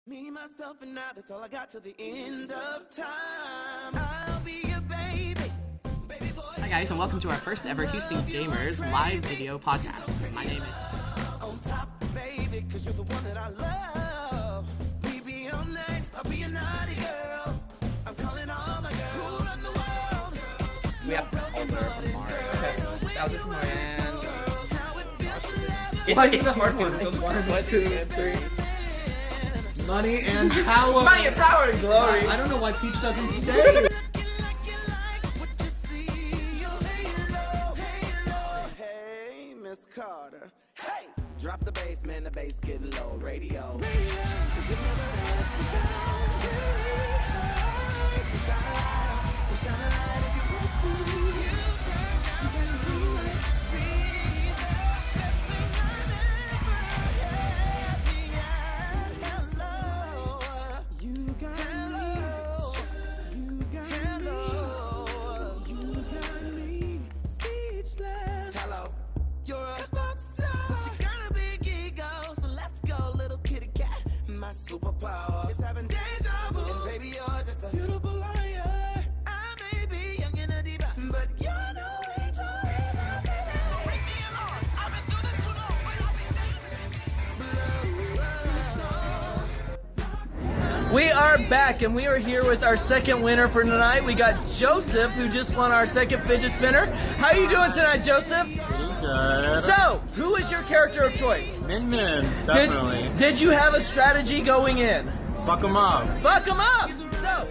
Me, myself, and I, that's all I got till the end of time. I'll be your baby, baby boy. Hi guys, and welcome to our first ever Houston Gamers live video podcast. My name is On top, baby, cause you're the one that I love. We be all night, I'll be a naughty girl. I'm calling all my girls. Who run the world? We have Bowser from Mario. Okay. Bowser from Mario and... It's a hard one. It's 1, 2, 3. Money and power. Money and power and glory. I don't know why Peach doesn't stay. Hey, Miss Carter. Hey, drop the bass, man. The bass getting low. Radio. Cause it never lets me down. Shine a light if you want to. Superpower is having deja vu, and baby you're just a beautiful liar. I may be young and a diva, but you're no angel. Bring me along. I've been through this too long. We are back, and we are here with our second winner for tonight. We got Joseph, who just won our second fidget spinner. How are you doing tonight, Joseph? Good. So, who is your character of choice? Min Min, definitely. Did you have a strategy going in? Fuck 'em up. Fuck 'em up! So,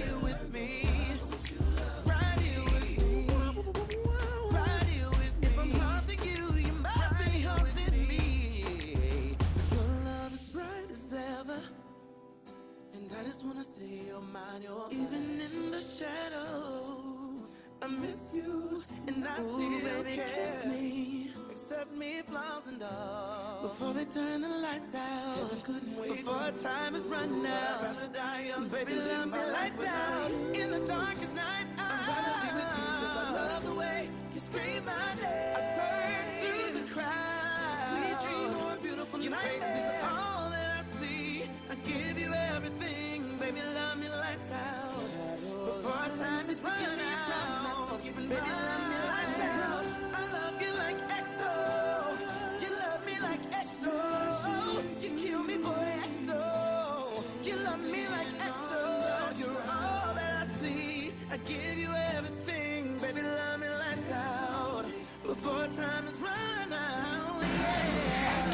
I just wanna say you're mine, you're even in the shadows. I miss you, and I still care. Kiss me, accept me, flaws and all. Before they turn the lights out, before time is running out, I'd rather die young, baby, love me lights out. In the darkest night, I'm gonna be with you, 'cause I love the way you scream my name. I search through the crowd, sweet dreams more beautiful than your face is all that I see. I give you everything, baby, love me lights out. Before time is running out, baby, love me lights out. I love you like EXO, you love me like EXO. You kill me, boy, EXO. You love me like EXO. You're all that I see. I give you everything, baby, love me lights out. Before time is running out, yeah.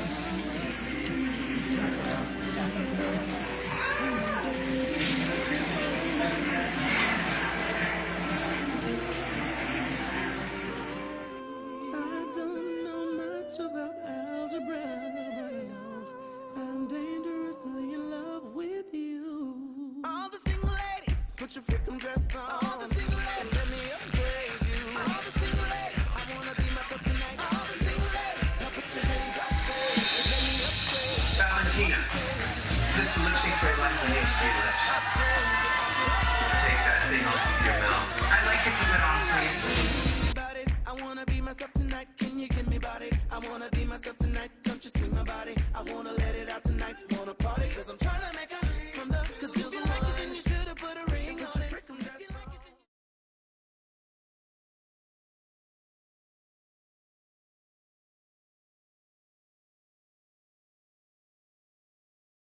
About algebra, but I know I'm dangerously in love with you. All the single ladies, put your freaking dress on. All the single ladies, let me upgrade you. All the single ladies, I wanna be myself tonight. All the single ladies, now put your hands up, baby, let me upgrade. Valentina, this lipstick for your life needs to your lips. Take that thing off of your mouth. I'd like to keep it on, please.